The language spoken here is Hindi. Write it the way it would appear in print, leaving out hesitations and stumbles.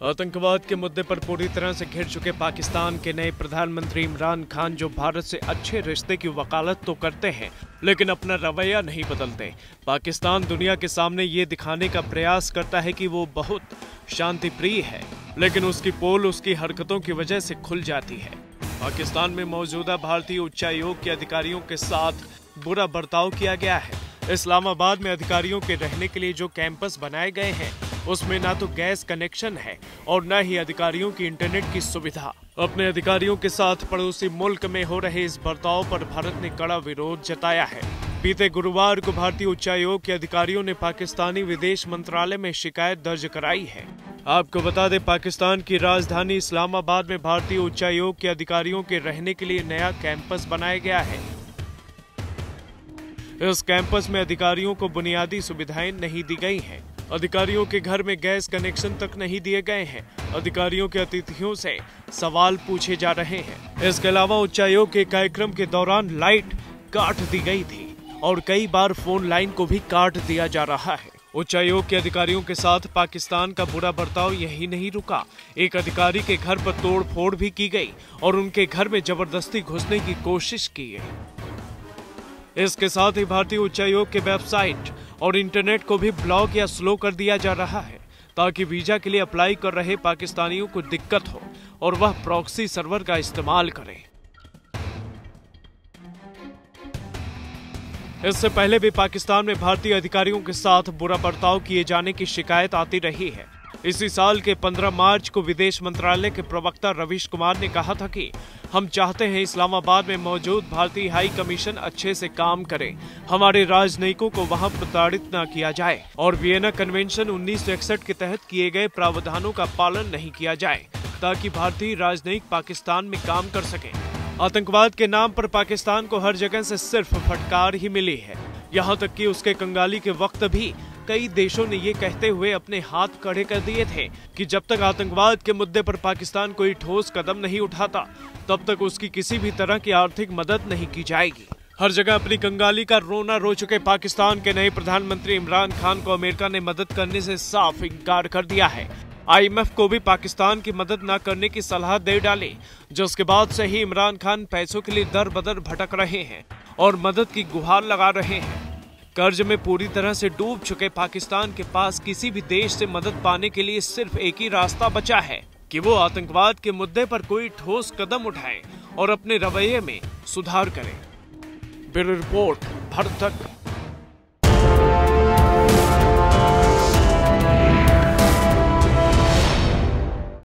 आतंकवाद के मुद्दे पर पूरी तरह से घिर चुके पाकिस्तान के नए प्रधानमंत्री इमरान खान जो भारत से अच्छे रिश्ते की वकालत तो करते हैं लेकिन अपना रवैया नहीं बदलते। पाकिस्तान दुनिया के सामने ये दिखाने का प्रयास करता है कि वो बहुत शांति प्रिय है, लेकिन उसकी पोल उसकी हरकतों की वजह से खुल जाती है। पाकिस्तान में मौजूदा भारतीय उच्चायोग के अधिकारियों के साथ बुरा बर्ताव किया गया है। इस्लामाबाद में अधिकारियों के रहने के लिए जो कैंपस बनाए गए हैं उसमें ना तो गैस कनेक्शन है और न ही अधिकारियों की इंटरनेट की सुविधा। अपने अधिकारियों के साथ पड़ोसी मुल्क में हो रहे इस बर्ताव पर भारत ने कड़ा विरोध जताया है। बीते गुरुवार को भारतीय उच्चायोग के अधिकारियों ने पाकिस्तानी विदेश मंत्रालय में शिकायत दर्ज कराई है। आपको बता दें, पाकिस्तान की राजधानी इस्लामाबाद में भारतीय उच्चायोग के अधिकारियों के रहने के लिए नया कैंपस बनाया गया है। इस कैंपस में अधिकारियों को बुनियादी सुविधाएं नहीं दी गई हैं। अधिकारियों के घर में गैस कनेक्शन तक नहीं दिए गए हैं। अधिकारियों के अतिथियों से सवाल पूछे जा रहे हैं। इसके अलावा उच्चायोग के कार्यक्रम के दौरान लाइट काट दी गई थी और कई बार फोन लाइन को भी काट दिया जा रहा है। उच्चायोग के अधिकारियों के साथ पाकिस्तान का बुरा बर्ताव यही नहीं रुका। एक अधिकारी के घर पर तोड़ फोड़ भी की गई और उनके घर में जबरदस्ती घुसने की कोशिश की गई। इसके साथ ही भारतीय उच्चायोग के वेबसाइट और इंटरनेट को भी ब्लॉक या स्लो कर दिया जा रहा है ताकि वीजा के लिए अप्लाई कर रहे पाकिस्तानियों को दिक्कत हो और वह प्रॉक्सी सर्वर का इस्तेमाल करें। इससे पहले भी पाकिस्तान में भारतीय अधिकारियों के साथ बुरा बर्ताव किए जाने की शिकायत आती रही है। इसी साल के 15 मार्च को विदेश मंत्रालय के प्रवक्ता रवीश कुमार ने कहा था कि हम चाहते हैं इस्लामाबाद में मौजूद भारतीय हाई कमीशन अच्छे से काम करे, हमारे राजनयिकों को वहां प्रताड़ित न किया जाए और वियना कन्वेंशन 1961 के तहत किए गए प्रावधानों का पालन नहीं किया जाए ताकि भारतीय राजनयिक पाकिस्तान में काम कर सके। आतंकवाद के नाम पर पाकिस्तान को हर जगह से सिर्फ फटकार ही मिली है। यहाँ तक कि उसके कंगाली के वक्त भी कई देशों ने ये कहते हुए अपने हाथ खड़े कर दिए थे कि जब तक आतंकवाद के मुद्दे पर पाकिस्तान कोई ठोस कदम नहीं उठाता तब तक उसकी किसी भी तरह की आर्थिक मदद नहीं की जाएगी। हर जगह अपनी कंगाली का रोना रो चुके पाकिस्तान के नए प्रधानमंत्री इमरान खान को अमेरिका ने मदद करने से साफ इनकार कर दिया है। IMF को भी पाकिस्तान की मदद न करने की सलाह दे डाली, जिसके बाद से ही इमरान खान पैसों के लिए दर बदर भटक रहे हैं और मदद की गुहार लगा रहे हैं। कर्ज में पूरी तरह से डूब चुके पाकिस्तान के पास किसी भी देश से मदद पाने के लिए सिर्फ एक ही रास्ता बचा है कि वो आतंकवाद के मुद्दे पर कोई ठोस कदम उठाए और अपने रवैये में सुधार करें। ब्यूरो रिपोर्ट, भारत तक।